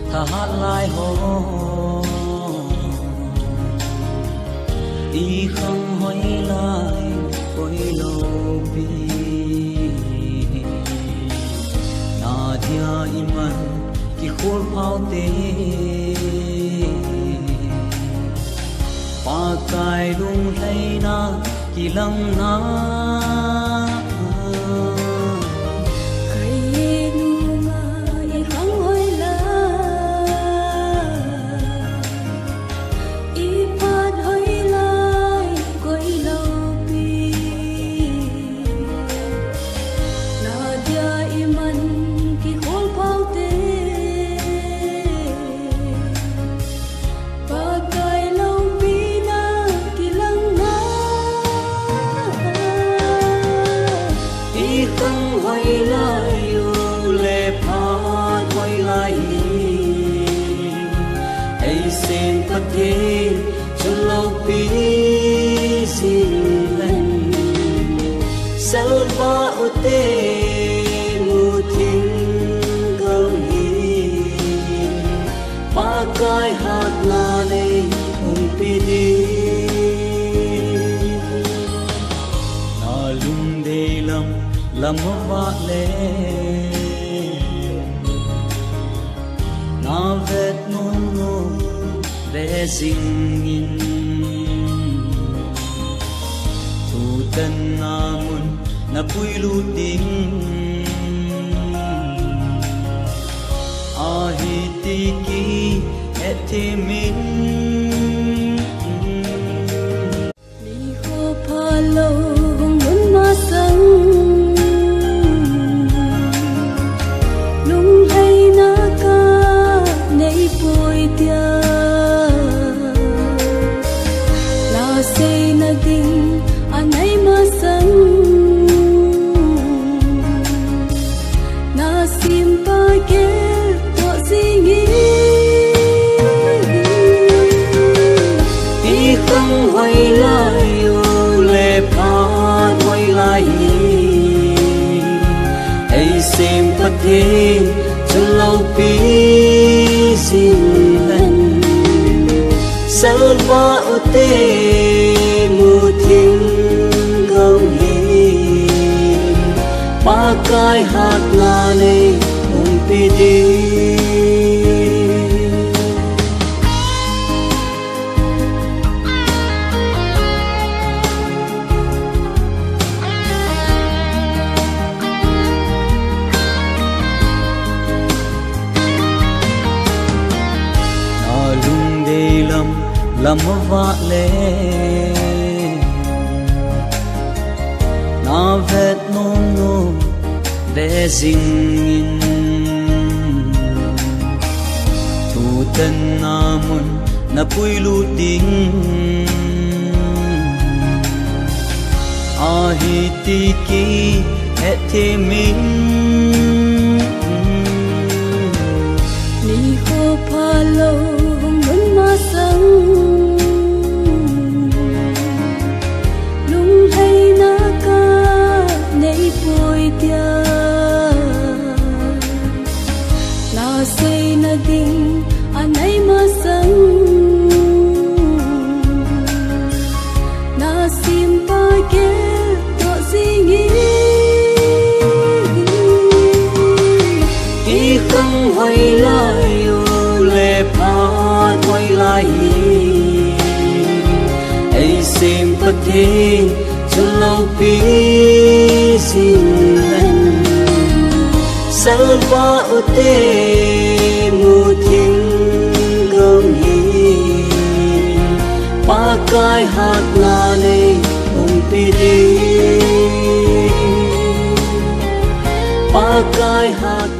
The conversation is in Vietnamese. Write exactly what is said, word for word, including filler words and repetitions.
tha hát lại hồ y không hỏi lại ôi lâu bi na dia iman ki khol phao te pa kai lung lai na ki lam na không quay lại yêu lệ phá quay lại ấy xem bất thế cho lâu bí xin lần sao ba ô tê mù thiên gầm hi ba cái hạt là này hùng bí đi na lung đề lâm làm vạ lệ na vết nôn nôn về sinh in thu tân na mun na pui lu ting a hi ti ki et te min mi ho pa lo mun ma sang không quay lại yêu lệ phá quay lại ấy xem bất thế cho lâu bí xin lần sao ba ô tê mù thiên gầm hi ba cái hạt là này hùng bí đi làm vạ lệ na vết nôn nôn để sinh in thu tân na mun na pui lu ting a hi ti ki et te min ni ho pa lo mun ma sang không quay lại yêu lệ phá quay lại ấy xem bất thế cho lâu bí xin lần sao ba ô tê mù thiên gầm hi ba cái hạt là này hùng bí đi ba cái hạt